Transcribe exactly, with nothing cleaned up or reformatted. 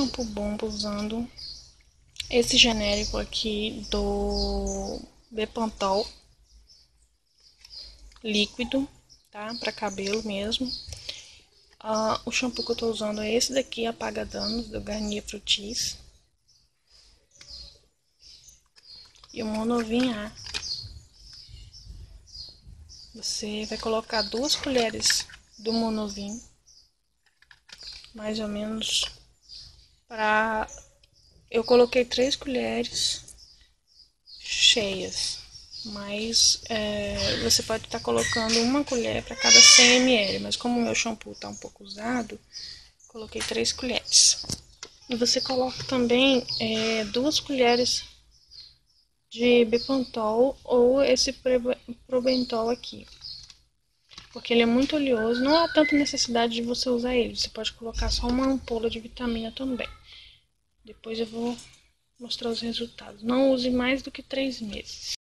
shampoo bomba usando esse genérico aqui do Bepantol líquido, tá? Pra cabelo mesmo. Uh, o shampoo que eu tô usando é esse daqui, Apaga Danos, do Garnier Fructis. E o Monovin A. Você vai colocar duas colheres do Monovin, mais ou menos, para... Eu coloquei três colheres cheias, mas é, você pode estar colocando uma colher para cada cem mililitros, mas como o meu shampoo tá um pouco usado, coloquei três colheres. E você coloca também é, duas colheres de Bepantol ou esse Probentol aqui, porque ele é muito oleoso, não há tanta necessidade de você usar ele, você pode colocar só uma ampola de vitamina também. Depois eu vou mostrar os resultados. Não use mais do que três meses.